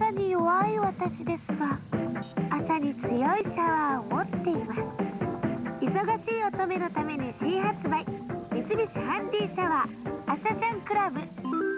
朝に弱い私ですが、朝に強いシャワーを持っています。忙しい乙女のために新発売、三菱ハンディシャワー朝シャンクラブ。